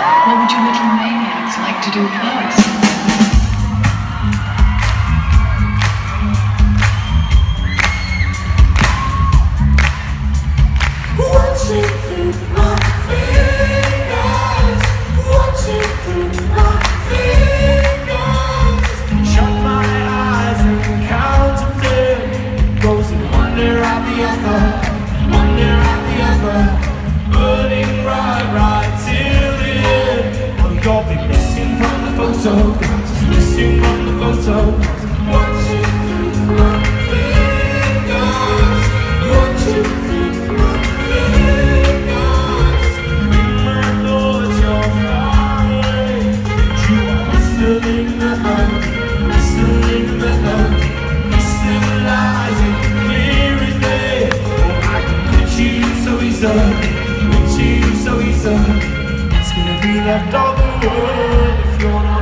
What would you little maniacs like to do first? Watching through my fingers, watching through my fingers. Shut my eyes and count to 10. Goes and wonder at the other, wonder at the other. Burning right till the end. Well, you'll be missing from the photographs, missing from the photos. Watching through my fingers, watching through my fingers. Remember, I know that you're far away, but you are whistling the melody, whistling the melody, crystallizing clear as day. Oh, I can pitch you so easily, pitch you so easily. It's gonna be left all the world if you're not.